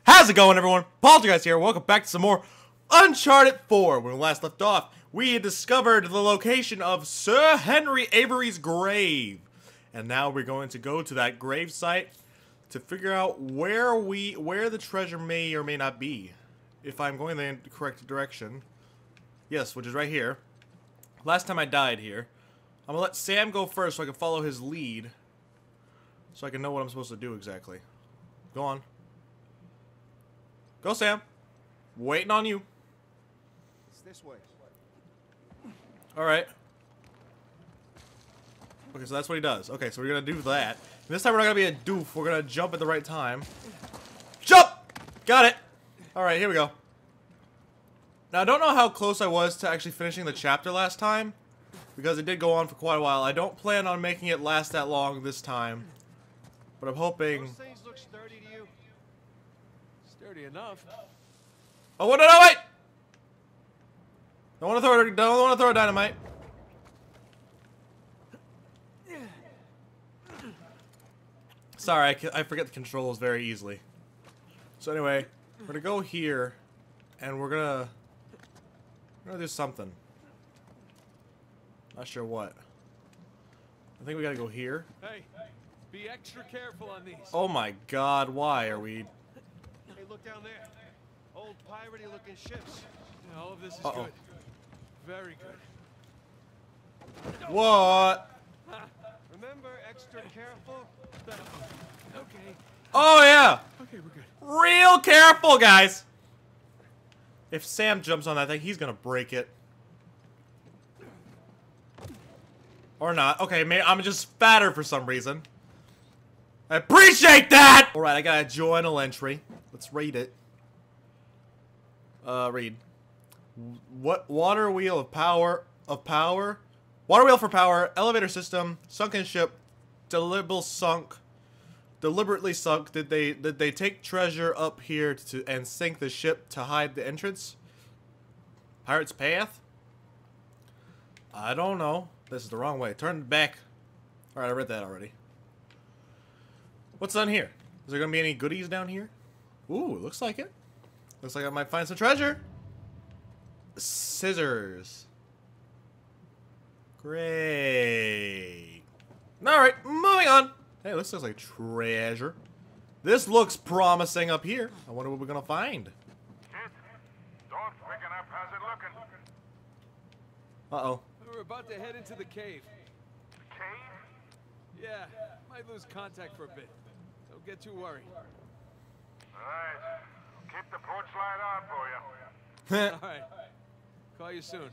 How's it going, everyone? Poltergeist here. Welcome back to some more Uncharted 4. When we last left off, we had discovered the location of Sir Henry Avery's grave. And now we're going to go to that grave site to figure out where the treasure may or may not be. If I'm going in the correct direction. Yes, which is right here. Last time I died here. I'm gonna let Sam go first so I can follow his lead. So I can know what I'm supposed to do exactly. Go on. Go, Sam. Waiting on you. It's this way. Alright. Okay, so that's what he does. Okay, so we're gonna do that. And this time we're not gonna be a doof. We're gonna jump at the right time. Jump! Got it! Alright, here we go. Now, I don't know how close I was to actually finishing the chapter last time, because it did go on for quite a while. I don't plan on making it last that long this time. But I'm hoping... Those things look sturdy to you? Sturdy enough. Oh, no, wait! Don't want to throw a dynamite. Sorry, I forget the controls very easily. So anyway, we're gonna go here, and we're gonna do something. Not sure what. I think we gotta go here. Hey, be extra careful on these. Oh my God! Why are we? Hey, look down there. Old piratey looking ships. Yeah, all of this is Uh-oh. good. Very good. What? Remember, extra careful? Okay. Oh yeah! Okay, we're good. Real careful, guys! If Sam jumps on that thing, he's gonna break it. Or not. Okay, maybe I'm just fatter for some reason. I appreciate that! Alright, I got a journal entry. Let's read it. Read. What water wheel of power water wheel for power, elevator system, sunken ship, deliberately sunk. Did they take treasure up here and sink the ship to hide the entrance? Pirate's Path? I don't know. This is the wrong way. Turn back. Alright, I read that already. What's down here? Is there gonna be any goodies down here? Ooh, looks like it. Looks like I might find some treasure. Scissors. Great. Alright, moving on. Hey, this looks like treasure. This looks promising up here. I wonder what we're gonna find. Kid, door's picking up. How's it looking? Uh-oh. We're about to head into the cave. Cave? Yeah, might lose contact for a bit. Don't get too worried. Alright. Keep the porch light on for you. All right. Call you soon.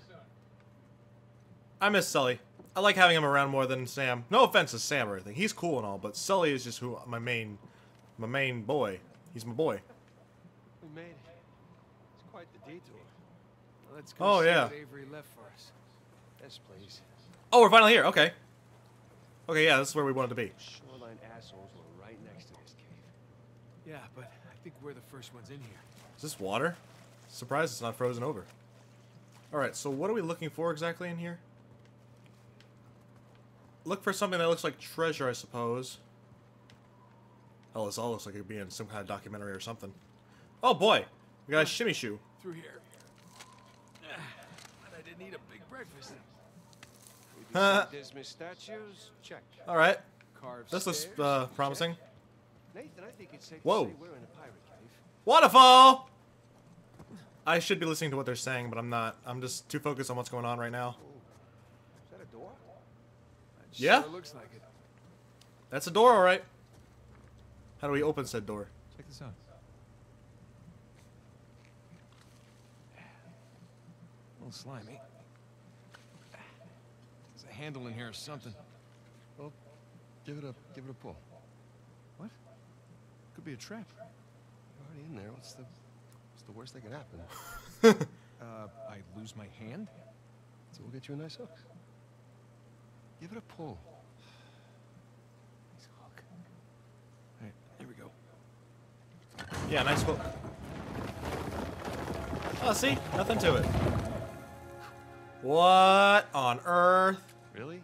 I miss Sully. I like having him around more than Sam. No offense to Sam or anything. He's cool and all, but Sully is just who my main boy. He's my boy. We made it. It's quite the detour. Well, let's go Oh, see yeah. what Avery left for us. Yes, please. Oh, we're finally here. Okay. Okay, yeah, this is where we wanted to be. Shoreline assholes were right next to this cave. Yeah, but I think we're the first ones in here. Is this water? Surprised it's not frozen over. Alright, so what are we looking for exactly in here? Look for something that looks like treasure, I suppose. Oh, this all looks like it'd be in some kind of documentary or something. Oh boy! We got a shimmy shoe. Through here. But I didn't eat a big breakfast. Maybe some Dismas statues? Check. Alright. Carved This looks stairs? promising. Nathan, I think it's safe Whoa. to say we're in a pirate cave. Waterfall! I should be listening to what they're saying, but I'm not. I'm just too focused on what's going on right now. Is that a door? It Yeah? Sure looks like it. That's a door, alright. How do we open said door? Check this out. A little slimy. There's a handle in here or something. Well, give it a pull. What? Could be a trap. You're already in there. What's the worst that could happen? I lose my hand? So we'll get you a nice hook. Give it a pull. Nice hook. All right, here we go. Yeah, nice hook. Oh, see? Nothing to it. What on earth? Really?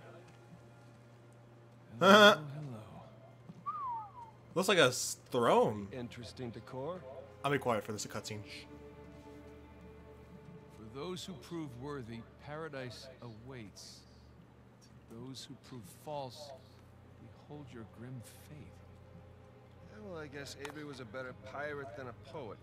Hello. Looks like a throne. Interesting decor. I'll be quiet for this cutscene. For those who prove worthy, paradise awaits. To those who prove false, behold your grim fate. Yeah, well, I guess Avery was a better pirate than a poet.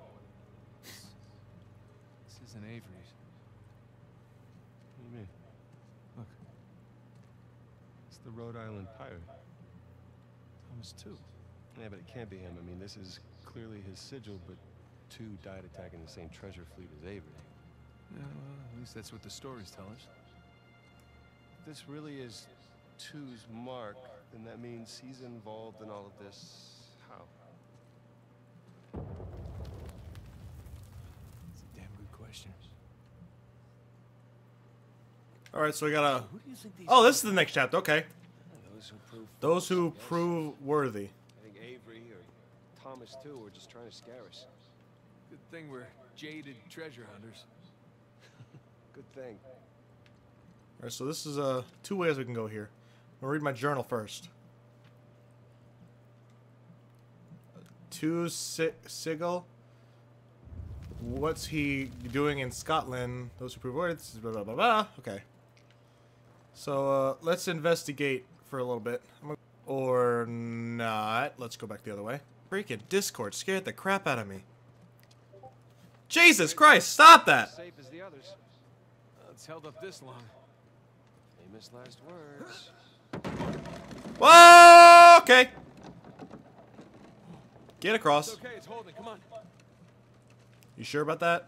This isn't Avery's. What do you mean? Look, It's the Rhode Island pirate. Thomas too. Yeah, but it can't be him. I mean, this is clearly his sigil, but two died attacking the same treasure fleet as Avery. Yeah, well, at least that's what the stories tell us. If this really is Two's mark, then that means he's involved in all of this. How? It's a damn good question. All right, so we gotta. Who do you think these Oh, this is the next chapter. Okay. Those who prove Those who false, yes. prove worthy. I think Avery or Thomas too were just trying to scare us. Good thing we're jaded treasure hunters. Good thing. All right, so this is two ways we can go here. I'll read my journal first. Sigil. What's he doing in Scotland? Those who prove words. Blah blah blah blah. Okay. So let's investigate for a little bit. Or not. Let's go back the other way. Freaking Discord scared the crap out of me. Jesus Christ! Stop that! Safe as the others. Well, it's held up this long. Famous last words. Whoa! Okay. Get across. It's okay, it's holding. Come on. You sure about that?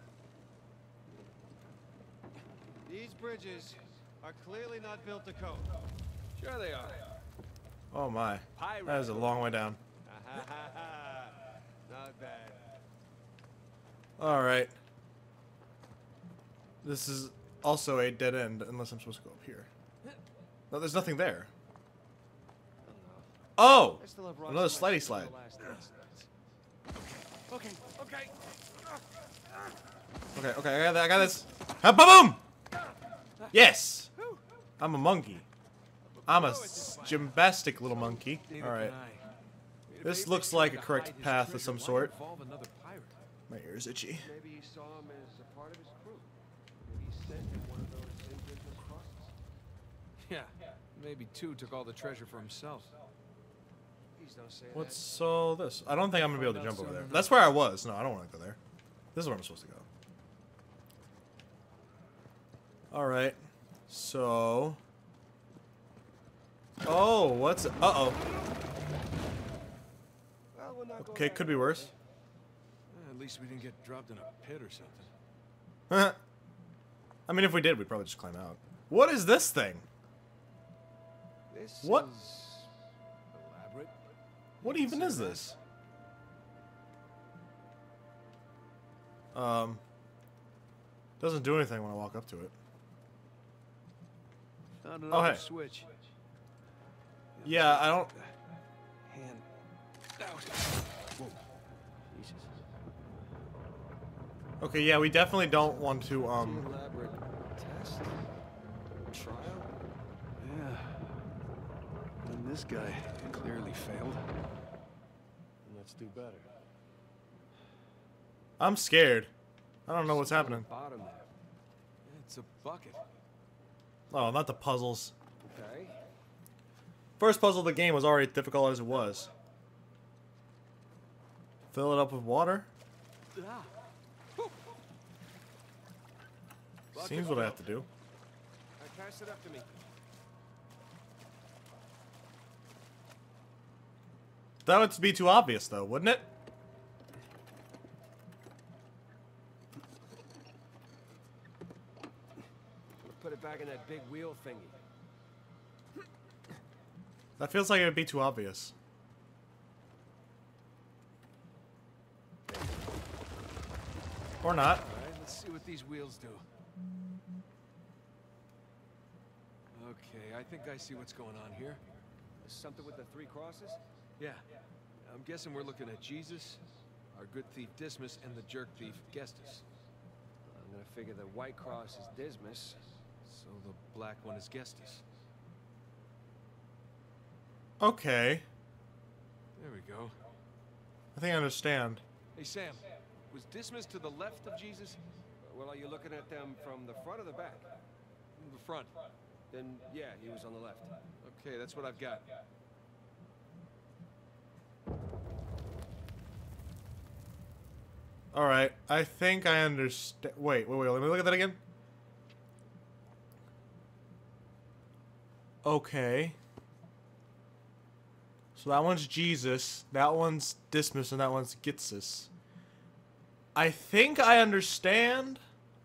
These bridges are clearly not built to code. Sure they are. Oh my. Pirate. That is a long way down. Not bad. Alright. This is also a dead end, unless I'm supposed to go up here. No, there's nothing there. Oh! I still have rocks Another in my slidey shoes slide. from the last dance. Okay, okay. Okay, okay, I got this. Ha, boom! Yes! I'm a monkey. I'm a gymnastic little monkey. Neither Alright. can I. This If looks Avery like tried a to correct hide his path of treasure, some why sort. involve another pirate? My ear's itchy. Maybe he saw him as a part of his crew. Maybe he sent him one of those invisible crosses. Yeah, maybe Two took all the treasure for himself. Please don't say What's all this? I don't think I'm gonna be able to jump over Soon there. enough. That's where I was. No, I don't want to go there. This is where I'm supposed to go. Alright. So. Oh, what's. Uh-oh. that. Well, we're not going Okay, back could be that worse. Eh, at least we didn't get dropped in a pit or something. I mean, if we did, we'd probably just climb out. What is this thing? way. This What? is Elaborate. What even is this? Doesn't do anything when I walk up to it. Found Oh, another hey. switch. Yeah, I don't. Hand out. Whoa. Jesus. Okay, yeah, we definitely don't want to, elaborate test? Trial? Yeah. And this guy clearly failed. Let's do better. I'm scared. I don't know what's happening. Bottom there. It's a bucket. Oh, not the puzzles. Okay. First puzzle of the game was already difficult as it was. Fill it up with water? Ah. Seems what I have to do. I pass it up to me. That would be too obvious, though, wouldn't it? Put it back in that big wheel thingy. That feels like it would be too obvious. Or not. All right, let's see what these wheels do. Okay, I think I see what's going on here. Something with the three crosses? Yeah. I'm guessing we're looking at Jesus, our good thief Dismas, and the jerk thief Gestus. I'm gonna figure the white cross is Dismas. So the black one is Gestus. Okay. There we go. I think I understand. Hey, Sam. Was Dismas to the left of Jesus? Well, are you looking at them from the front or the back? The front. Then, yeah, he was on the left. Okay, that's what I've got. Alright, I think I understand. Wait, let me look at that again. Okay. So that one's Jesus, that one's Dismas, and that one's Gitsis. I think I understand.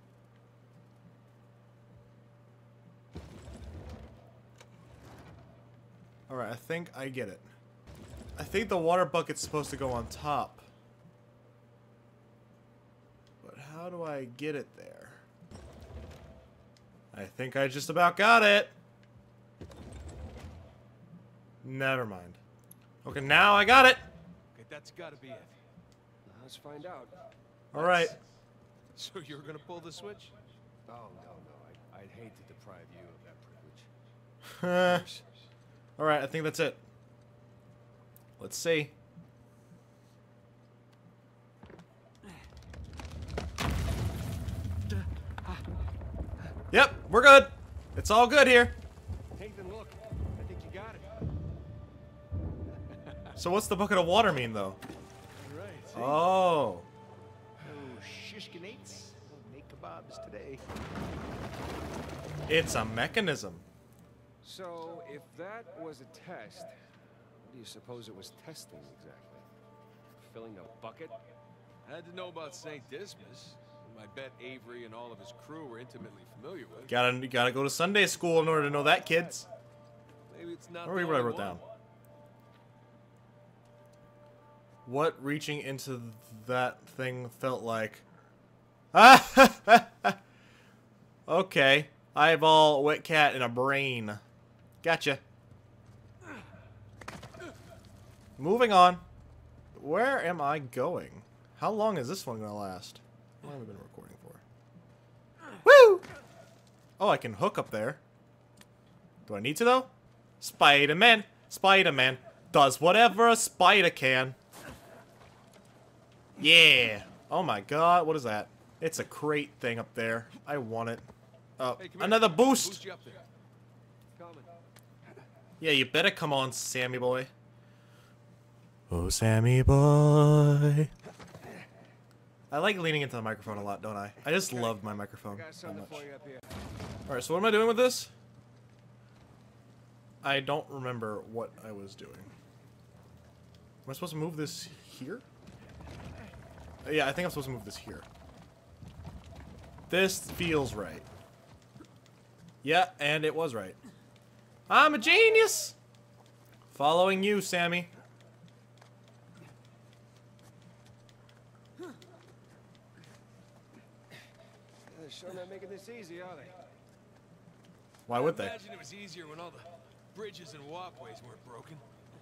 Alright, I think I get it. I think the water bucket's supposed to go on top. But how do I get it there? I think I just about got it. Never mind. Okay, now I got it. Okay, that's gotta be it. Let's find out. Alright. So you're gonna pull the switch? Oh, no. I'd hate to deprive you of that privilege. Alright, I think that's it. Let's see. Yep, we're good. It's all good here. Nathan, look. I think you got it. So what's the bucket of water mean, though? Right. Oh. Oh, shishkinates. We'll make kebabs today. It's a mechanism. So, if that was a test, what do you suppose it was testing exactly? Filling a bucket? I had to know about St. Dismas, whom I bet Avery and all of his crew were intimately familiar with. Gotta go to Sunday school in order to know that, kids. Maybe it's not I'll the read what I only wrote one. down. What reaching into that thing felt like. Okay. Eyeball, wet cat, and a brain. Gotcha. Moving on. Where am I going? How long is this one gonna last? How long have we been recording for? Woo! Oh, I can hook up there. Do I need to, though? Spider-Man. Spider-Man does whatever a spider can. Yeah. Oh my god, what is that? It's a crate thing up there. I want it. Oh, Hey, come here. another boost! Boost you up there. Coming. Yeah, you better come on, Sammy boy. Oh, Sammy boy. I like leaning into the microphone a lot, don't I? I just love my microphone Got so something much. for you up here. Alright, so what am I doing with this? I don't remember what I was doing. Am I supposed to move this here? Yeah, I think I'm supposed to move this here. This feels right. Yeah, and it was right. I'm a genius! Following you, Sammy. They're sure not making this easy, are they? Why would they? Imagine it was easier when all the bridges and walkways weren't broken.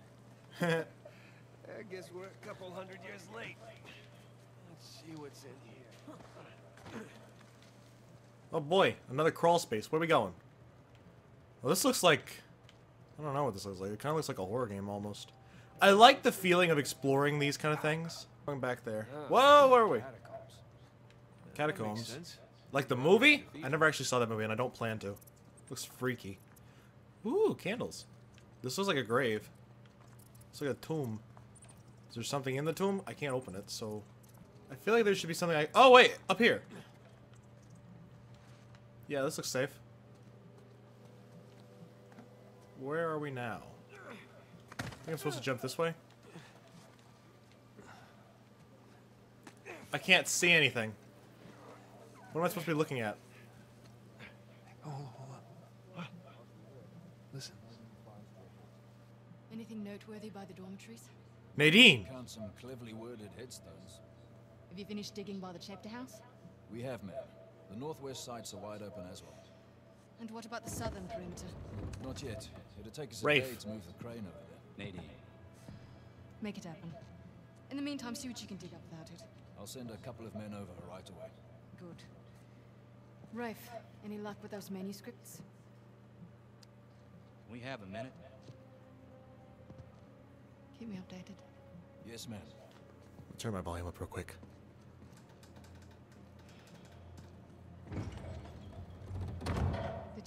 I guess we're a couple hundred years late. Let's see what's in here. Oh boy, another crawl space. Where are we going? Well, this looks like... I don't know what this looks like. It kind of looks like a horror game almost. I like the feeling of exploring these kind of things. Going back there. Whoa, where are we? Catacombs. Catacombs. Makes sense. Like the movie? I never actually saw that movie and I don't plan to. Looks freaky. Ooh, candles. This looks like a grave. It's like a tomb. Is there something in the tomb? I can't open it, so... I feel like there should be something I... Oh, wait! Up here! Yeah, this looks safe. Where are we now? I think I'm supposed to jump this way? I can't see anything. What am I supposed to be looking at? Oh, hold on. Listen. Anything noteworthy by the dormitories? Nadine! Count some cleverly worded headstones. Have you finished digging by the chapter house? We have, ma'am. The northwest sites are wide open as well. And what about the southern perimeter? Not yet. It'll take us a Rafe. day to move the crane over there. Nadine. Make it happen. In the meantime, see what you can dig up without it. I'll send a couple of men over right away. Good. Rafe, any luck with those manuscripts? We have a minute. Keep me updated. Yes, ma'am. Turn my volume up real quick.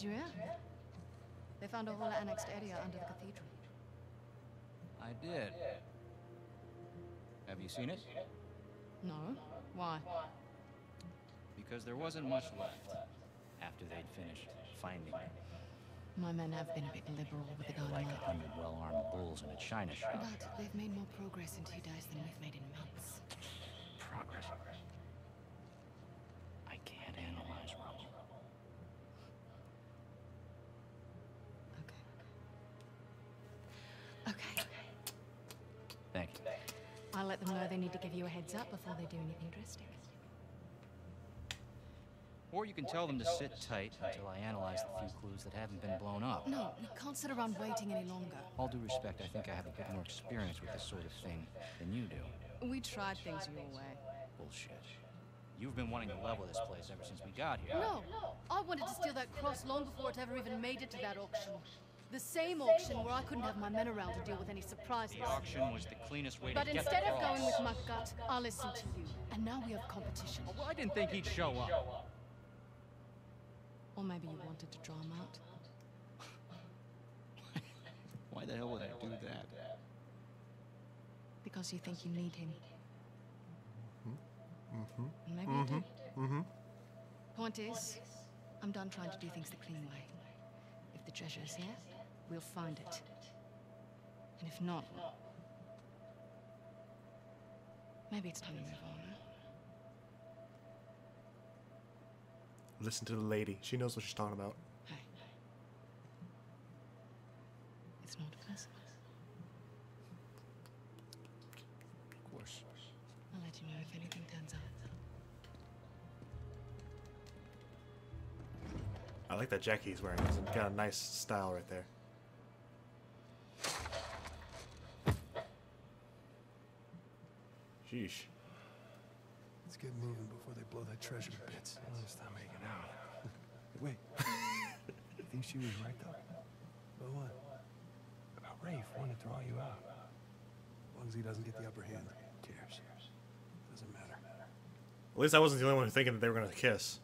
Did you hear? They found a whole annexed area under the cathedral. I did. Have you seen it? No? Why? Because there wasn't much left after they'd finished finding it. My men have been a bit liberal with the Like dynamite. 100 well-armed bulls in a china shop. But they've made more progress in 2 days than we've made in months. Progress. I can't analyze rubble. Okay. Thank you. I'll let them know they need to give you a heads up before they do anything drastic. Or you can tell them to sit tight until I analyze the few clues that haven't been blown up. No, we can't sit around waiting any longer. All due respect, I think I have a bit more experience with this sort of thing than you do. We tried things your way. Bullshit. You've been wanting to level this place ever since we got here. No, I wanted to steal that cross long before it ever even made it to that auction. The same auction where I couldn't have my men around to deal with any surprises. The auction was the cleanest way to But get instead the of cross. going with my gut, I listened to you. And now we have competition. Well, I didn't think he'd show up. Or maybe you wanted to draw him out. Why the hell would I do that? Because you think you need him. And maybe you do. Point is, I'm done trying to do things the clean way. If the treasure is here, we'll find it. And if not, maybe it's time to move on. Listen to the lady. She knows what she's talking about. Hey. It's not Christmas. Of course. I'll let you know if anything turns up. I like that jacket he's wearing. It's got a nice style right there. Sheesh. Let's get moving before they blow that treasure to bits. Stop making out. Wait. You think she was right, though? About what? About Rafe wanting to draw you out. As long as he doesn't get the upper hand. Who cares? Doesn't matter. At least I wasn't the only one thinking that they were gonna kiss.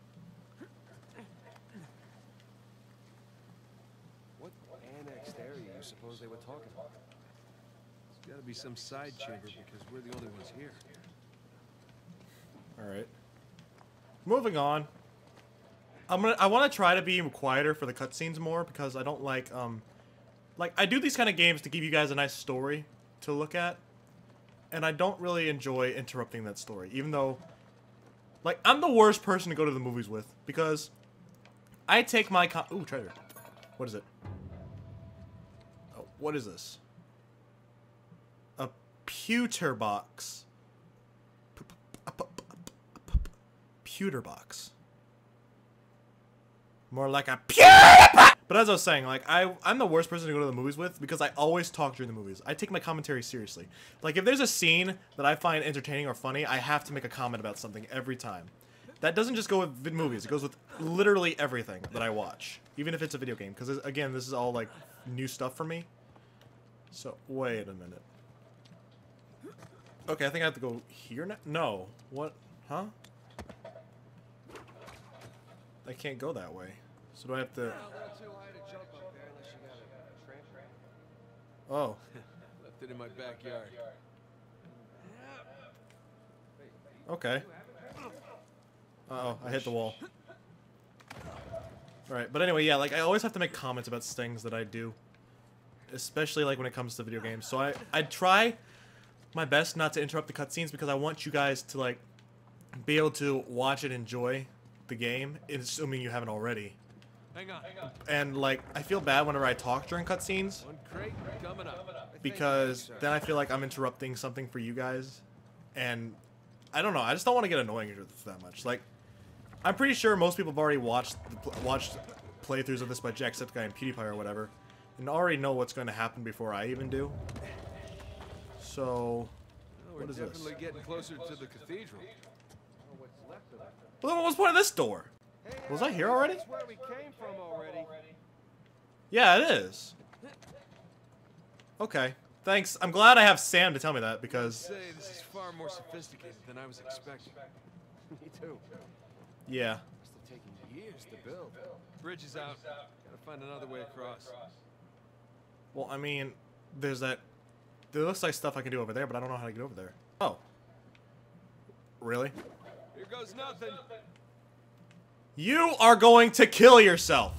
What annexed area you suppose they were talking about? There's gotta be some side chamber because we're the only ones here. Alright. Moving on. I want to try to be quieter for the cutscenes more because I don't like I do these kind of games to give you guys a nice story to look at, and I don't really enjoy interrupting that story, even though like I'm the worst person to go to the movies with because I take my ooh, treasure. What is it? Oh, what is this? A pewter box. Pewter box. More like a pewter box! But as I was saying, like, I'm the worst person to go to the movies with because I always talk during the movies. I take my commentary seriously. Like, if there's a scene that I find entertaining or funny, I have to make a comment about something every time. That doesn't just go with movies. It goes with literally everything that I watch. Even if it's a video game. Because, again, this is all, like, new stuff for me. So, wait a minute. Okay, I think I have to go here now? No. What? Huh? I can't go that way. So do I have to... A little too high to jump up there unless you got a tramp. Oh. Left it in my backyard. Okay. Uh-oh, I hit the wall. Alright, but anyway, yeah, like, I always have to make comments about things that I do. Especially, like, when it comes to video games. So I try my best not to interrupt the cutscenes because I want you guys to, like, be able to watch and enjoy the game, assuming you haven't already. Hang on. And, like, I feel bad whenever I talk during cutscenes One crate coming up. because then I feel like I'm interrupting something for you guys. And I don't know, I just don't want to get annoying that much. Like, I'm pretty sure most people have already watched playthroughs of this by Jacksepticeye and PewDiePie or whatever, and already know what's going to happen before I even do. So, We're what is this? definitely getting closer to the cathedral. Well, what's the point of this door? Was I here already? That's where we came from already. Yeah, it is. Okay, thanks. I'm glad I have Sam to tell me that because... Say this is far more sophisticated than I was expecting. Me too. Yeah. Must have taking years to build. Bridge is out. Gotta find another way across. Well, I mean, there's that. There looks like stuff I can do over there, but I don't know how to get over there. Oh. Really? Here goes nothing. You are going to kill yourself.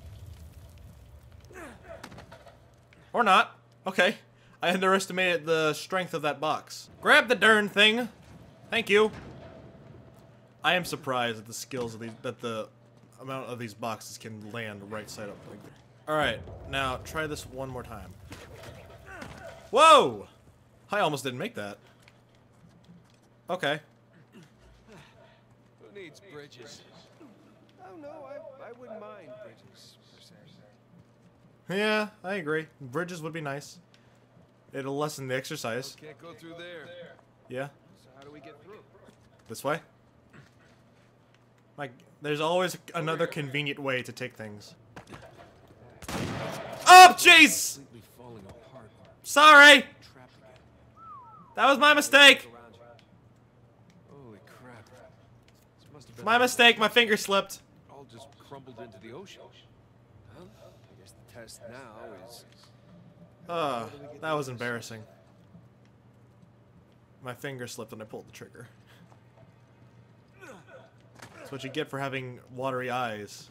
Or not. Okay. I underestimated the strength of that box. Grab the darn thing. Thank you. I am surprised at the skills of these, that the amount of these boxes can land right side up like that. Alright, now try this one more time. Whoa! I almost didn't make that. Okay. Who needs bridges? Oh no, I wouldn't mind bridges per se. Yeah, I agree. Bridges would be nice. It'll lessen the exercise. Can't go through there. Yeah. So how do we get through? This way? Like, there's always another convenient way to take things. Oh, jeez! Completely falling apart. Sorry! Trapped again. That was my mistake! Around you. Holy crap. This must have been My mistake, my finger slipped. all just crumbled into the ocean. Well, I guess the test now is That was embarrassing. My finger slipped and I pulled the trigger. That's what you get for having watery eyes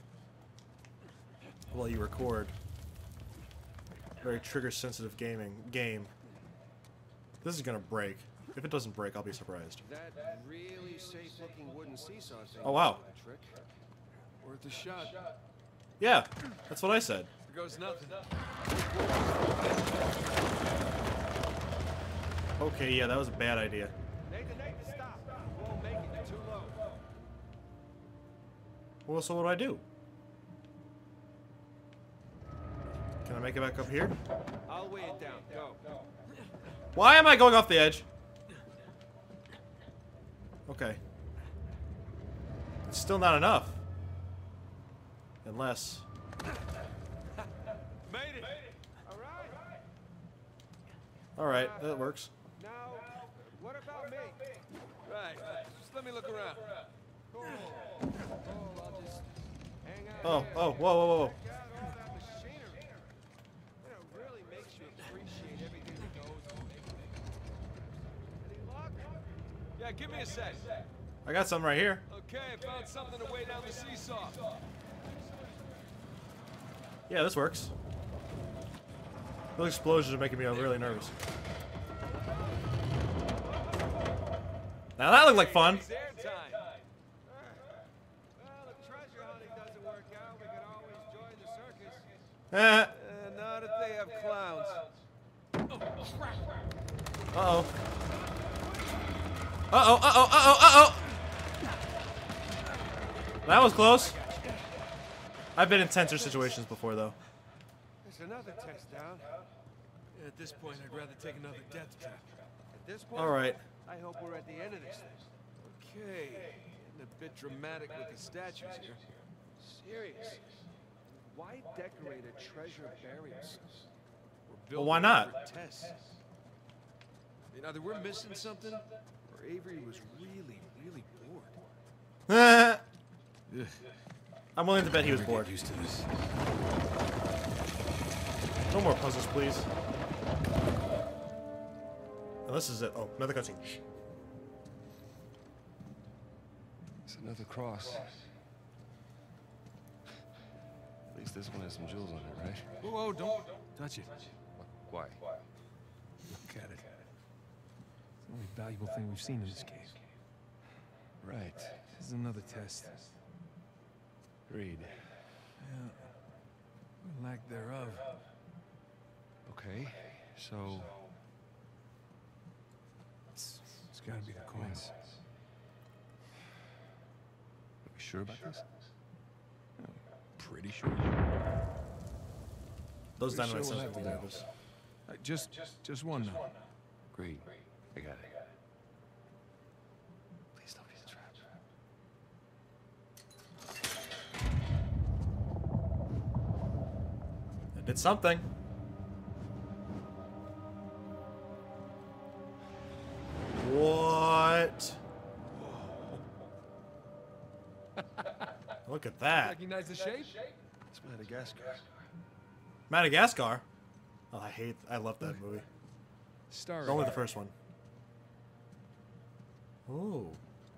while you record. Very trigger-sensitive game. This is gonna break. If it doesn't break, I'll be surprised. that really safe-looking wooden seesaw thing. Oh, wow. A trick. Worth a shot. Yeah, that's what I said. Here goes nothing. Okay, yeah, that was a bad idea. Nathan, stop. You won't make it. You're too low. Well, so what do I do? Can I make it back up here? I'll weigh it down. Go. Why am I going off the edge? Okay. It's still not enough. Unless... Made it. All right. Alright, that works. Now, what about me? Right. Just let me look around. Cool. I'll just hang out Oh, here. oh, whoa, whoa, whoa. Check out all that machinery. You know, it really makes you appreciate everything that goes on. Any luck? Yeah, give me a sec. I got some right here. Okay, I found something to weigh down the seesaw. Yeah, this works. Those explosions are making me really nervous. Now that looked like fun. It's airtime. Well, if treasure hunting doesn't work out, we can always join the circus. Not if they have clowns. Uh-oh. Uh-oh, uh-oh, uh-oh, uh-oh! That was close. I've been in tenser situations before, though. There's another test down. At this point, I'd rather take another death trap. At this point, Alright. I hope we're at the end of this thing. Okay, getting a bit dramatic with the statues here. Serious. Why decorate a treasure burial site? We're Well, why building not? for tests. You know, either we're missing something, or Avery was really, really bored. I'm willing to bet he was bored. Used to this. No more puzzles, please. And this is it. Oh, another cutscene. It's another cross. At least this one has some jewels on it, right? Whoa, whoa, don't touch it. Why? Look at it. It's the only valuable thing we've seen in this cave. Right. This is another test. Agreed. Yeah. Or lack thereof. Okay, so It's gotta be the coins. are we sure about this? Pretty sure. Those Pretty dynamite sure we'll sounds have really to nervous. Just one now. Agreed. I got it. Please don't be the trap. I did something. What? Look at that. Recognize the shape? It's Madagascar. Madagascar? Oh, I love that movie. Starry. Only the first one. Ooh.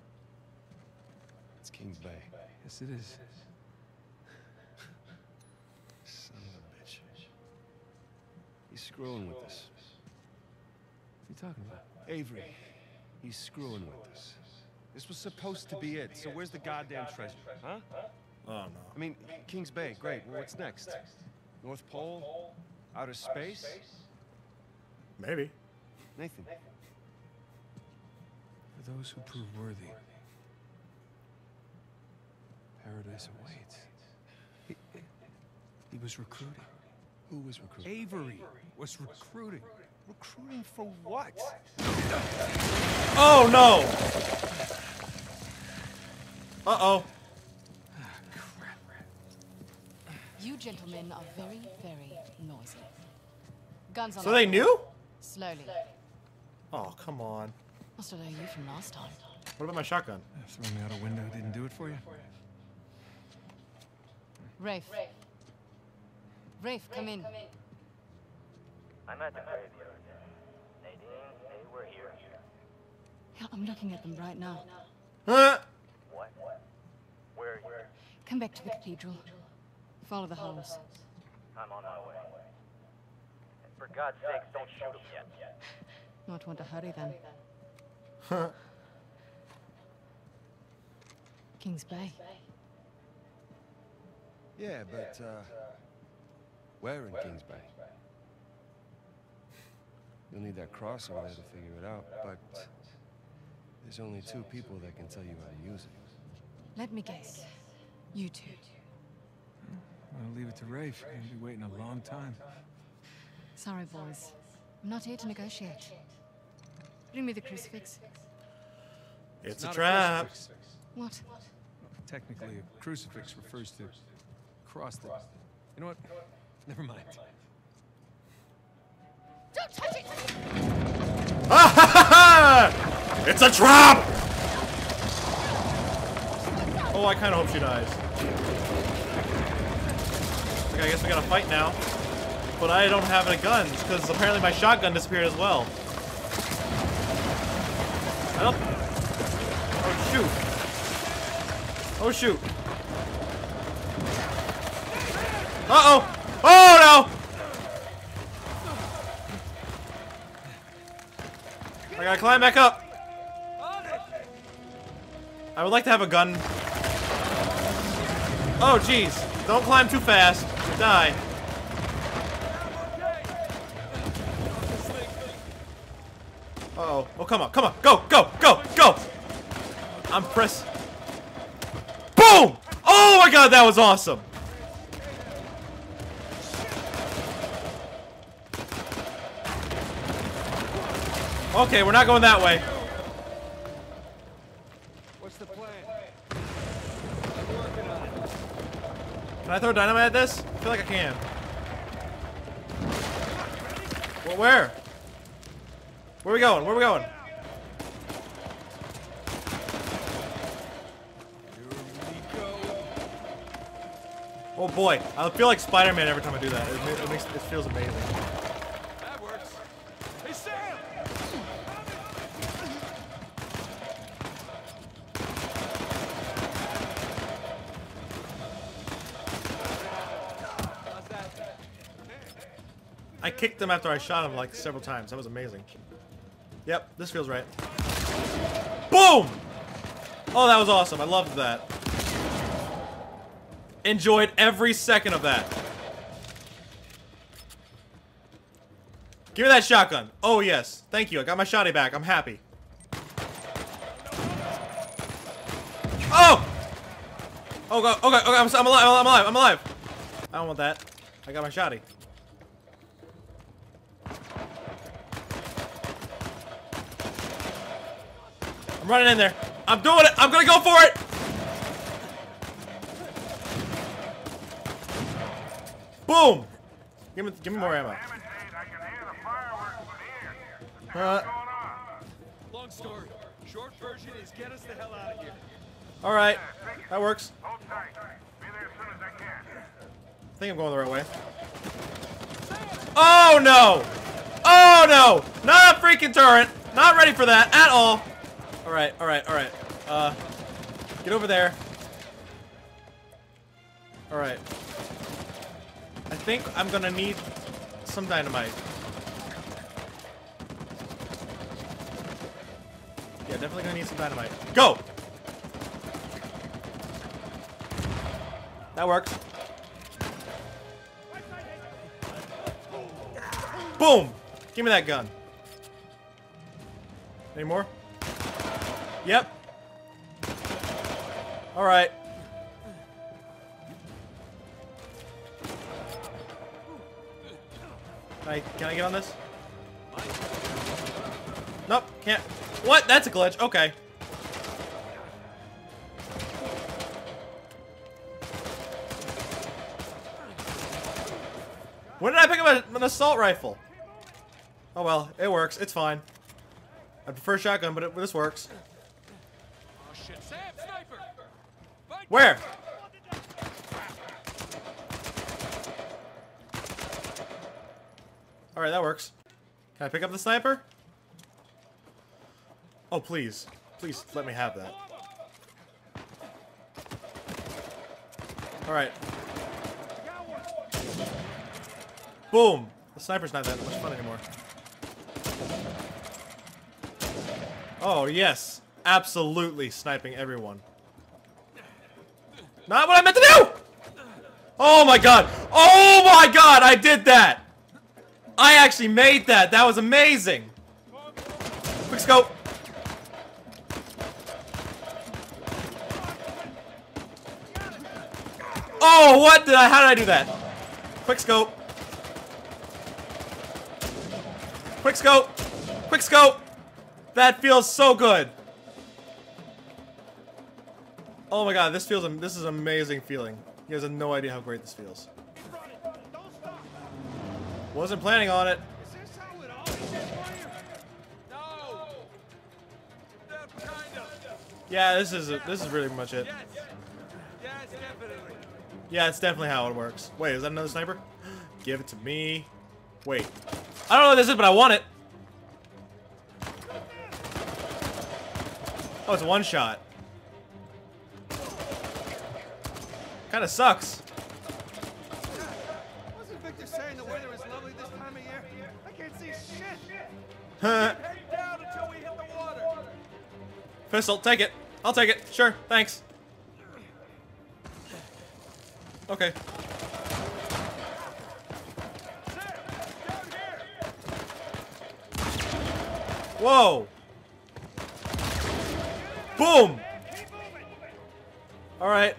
It's Kings Bay. Yes, it is. Son of a bitch. He's screwing with us. What are you talking about? Avery. He's screwing with us. This was supposed to be it, so where's the goddamn treasure, huh? Oh no. I mean, Kings Bay, great. Well, what's next? North Pole? Outer space? Maybe. Nathan. For those who prove worthy, paradise awaits. He was recruiting. Who was recruiting? Avery was recruiting. Recruiting for what? Oh no! Uh-oh. You gentlemen are very, very noisy. Guns on. So they knew? Slowly. Oh, come on. Must have known you from last time. What about my shotgun? Throwing me out a window didn't do it for you? Rafe. Rafe, come in. I'm at the graveyard. Nadine, they were here. Yeah, I'm looking at them right now. Huh? What? Where are you? Come back to the cathedral. Follow the holes. I'm on my way. And for God's sakes, don't shoot him yet. Not want to hurry then. Huh? Kings Bay. Yeah, but, where in Kings Bay? You'll need that cross over there to figure it out, but there's only 2 people that can tell you how to use it. Let me guess. You two. I'll leave it to Rafe. He'll be waiting a long time. Sorry, boys. I'm not here to negotiate. Bring me the crucifix. It's a Not trap. crucifix. What? Technically, a crucifix refers to a cross that... You know what? Never mind. Don't touch it! It's a trap! Oh, I kind of hope she dies. Okay, I guess we gotta fight now. But I don't have any guns, because apparently my shotgun disappeared as well. I don't... Oh, shoot. Oh, shoot. Uh-oh! Oh, no! I gotta climb back up. I would like to have a gun. Oh, jeez. Don't climb too fast. You die. Uh-oh. Oh, come on. Come on. Go, go, go, go! I'm press. Boom! Oh my god, that was awesome! Okay, we're not going that way. What's the plan? Can I throw dynamite at this? I feel like I can. Well, where? Where are we going? Where are we going? Oh boy, I feel like Spider-Man every time I do that. It feels amazing. That works. Hey, Sam! I kicked him after I shot him like several times. That was amazing. Yep, this feels right. Boom! Oh, that was awesome. I loved that. Enjoyed every second of that. Give me that shotgun. Oh, yes. Thank you. I got my shotty back. I'm happy. Oh! Oh, God. Okay, okay. I'm alive. I'm alive. I'm alive. I don't want that. I got my shotty. I'm running in there. I'm doing it. I'm gonna go for it. Boom. Give me more ammo. Damn it, Nate, I can hear the fireworks from here. What's going on? Long story. Short version is get us the hell out of here. All right. That works. Hold tight. Be there as soon as I can. I think I'm going the right way. Oh no! Oh no! Not a freaking turret! Not ready for that at all! Alright, alright, alright. Get over there. Alright. I think I'm gonna need some dynamite. Yeah, definitely gonna need some dynamite. Go! That works. Boom! Give me that gun. Any more? Yep. Alright. Can I get on this? Nope, can't. What? That's a glitch. Okay. When did I pick up an assault rifle? Oh well, it works. It's fine. I prefer shotgun, but this works. Oh shit, Sam, sniper! Where? Alright, that works. Can I pick up the sniper? Oh, please. Please let me have that. Alright. Boom! The sniper's not that much fun anymore. Oh, yes. Absolutely sniping everyone. Not what I meant to do! Oh my god! Oh my god! I did that! I actually made that! That was amazing! Quick scope! Oh, what did I? How did I do that? Quick scope. Quick scope. Quick scope. That feels so good. Oh my god, this is an amazing feeling. You guys have no idea how great this feels. Wasn't planning on it. Is this how it always is for you? No! Kind of. Yeah, this is really much it. Yes. Yes, definitely. Yeah, it's definitely how it works. Wait, is that another sniper? Give it to me. Wait. I don't know what this is, but I want it. Oh, it's one shot. Kinda sucks. Wasn't Victor saying the weather is lovely this time of year? I can't see shit. Huh. Head down until we hit the water. Pistol, take it. I'll take it. Sure, thanks. Okay. Whoa! Boom! Alright.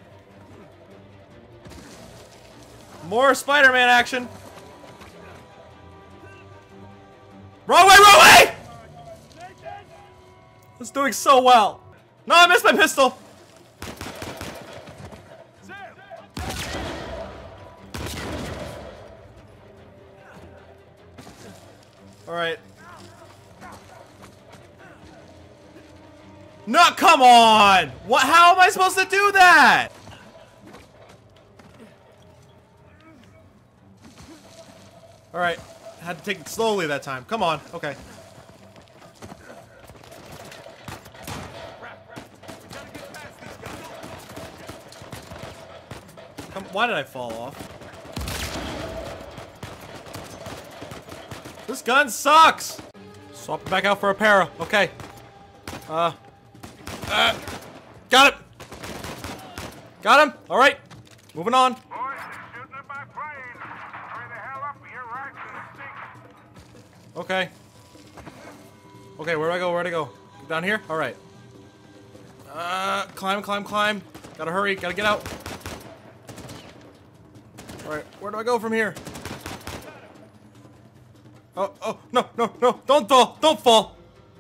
More Spider-Man action. Wrong way, wrong way! It's doing so well. No, I missed my pistol. Alright. No, come on! What? How am I supposed to do that? Alright. Had to take it slowly that time. Come on. Okay. Why did I fall off? This gun sucks! Swap it back out for a para. Okay. Got it! Got him! Alright. Moving on. Boys, they're shooting at my plane. Hurry the hell up or you're right to the sink. Okay. Okay, where do I go? Where do I go? Down here? Alright. Climb, climb, climb. Gotta hurry. Gotta get out. Alright, where do I go from here? Oh, oh, no, no, no. Don't fall. Don't fall.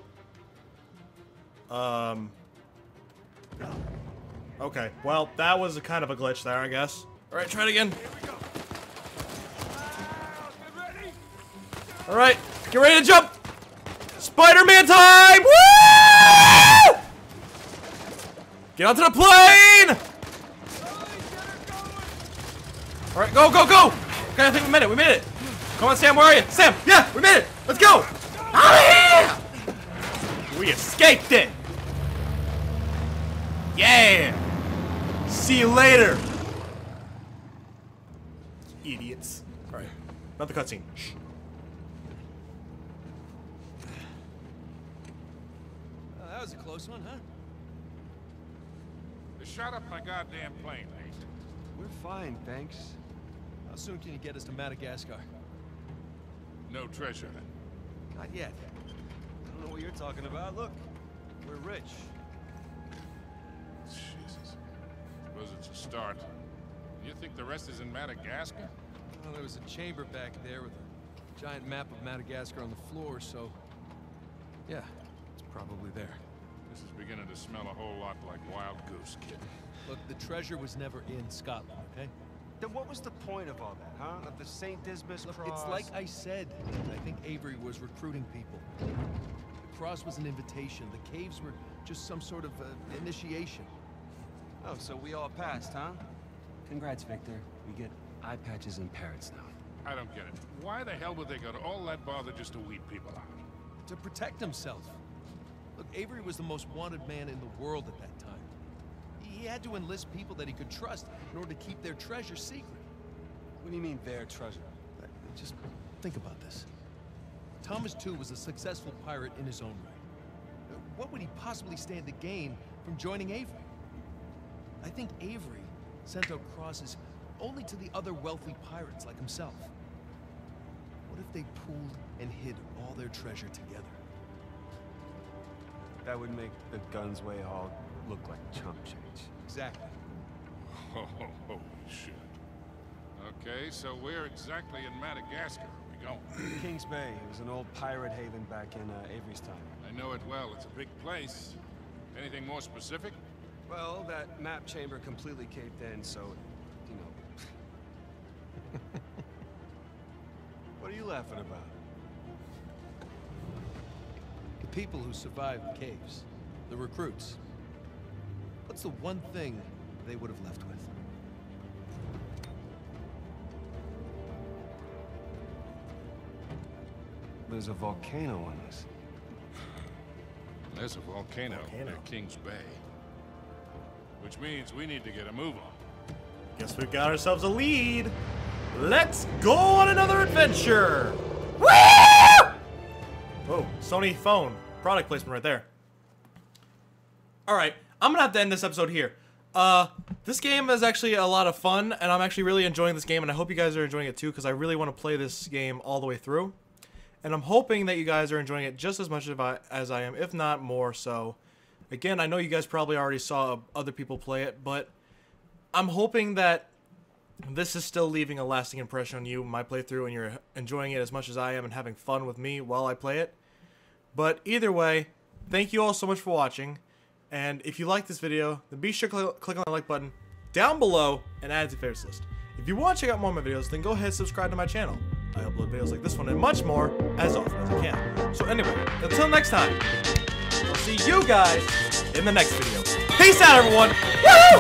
Okay, well, that was a kind of a glitch there, I guess. Alright, try it again. Alright, get ready to jump! Spider-Man time! Woo! Get onto the plane! Alright, go, go, go! Okay, I think we made it, we made it! Come on, Sam, where are you? Sam, yeah, we made it! Let's go! Out of here! We escaped it! Yeah! See you later! Idiots. Alright, not the cutscene. Shh. That was a close one, huh? They shot up my goddamn plane, mate. We're fine, thanks. How soon can you get us to Madagascar? No treasure. Not yet. I don't know what you're talking about. Look, we're rich. Jesus. Suppose it's a start. You think the rest is in Madagascar? Well, there was a chamber back there with a giant map of Madagascar on the floor, so... yeah, it's probably there. This is beginning to smell a whole lot like Wild Goose, kid. Look, the treasure was never in Scotland, okay? Then what was the point of all that, huh? Of the St. Dismas Look, cross? it's like I said. I think Avery was recruiting people. The cross was an invitation. The caves were just some sort of initiation. Oh, so we all passed, huh? Congrats, Victor. We get eye patches and parrots now. I don't get it. Why the hell would they go to all that bother just to weed people out? To protect himself. Look, Avery was the most wanted man in the world at that time. He had to enlist people that he could trust in order to keep their treasure secret. What do you mean, their treasure? Just think about this. Thomas Tew was a successful pirate in his own right. What would he possibly stand to gain from joining Avery? I think Avery sent out crosses only to the other wealthy pirates like himself. What if they pooled and hid all their treasure together? That would make the Gunsway haul look like chump change. Exactly. Oh, holy shit. Okay, so where exactly in Madagascar are we going? Kings Bay. It was an old pirate haven back in Avery's time. I know it well. It's a big place. Anything more specific? Well, that map chamber completely caved in, so, you know. What are you laughing about? The people who survived the caves, the recruits. What's the one thing they would have left with? There's a volcano on us. There's a volcano near Kings Bay. Which means we need to get a move on. Guess we've got ourselves a lead. Let's go on another adventure. Woo! Whoa, Sony phone. Product placement right there. Alright, I'm gonna have to end this episode here. This game is actually a lot of fun, and I'm actually really enjoying this game, and I hope you guys are enjoying it too, because I really want to play this game all the way through. And I'm hoping that you guys are enjoying it just as much as I am, if not more so. Again, I know you guys probably already saw other people play it, but I'm hoping that this is still leaving a lasting impression on you, my playthrough, and you're enjoying it as much as I am and having fun with me while I play it. But either way, thank you all so much for watching. And if you like this video, then be sure to click on the like button down below and add it to your favorites list. If you want to check out more of my videos, then go ahead and subscribe to my channel. I upload videos like this one and much more as often as I can. So anyway, until next time, I'll see you guys in the next video. Peace out, everyone! Woo!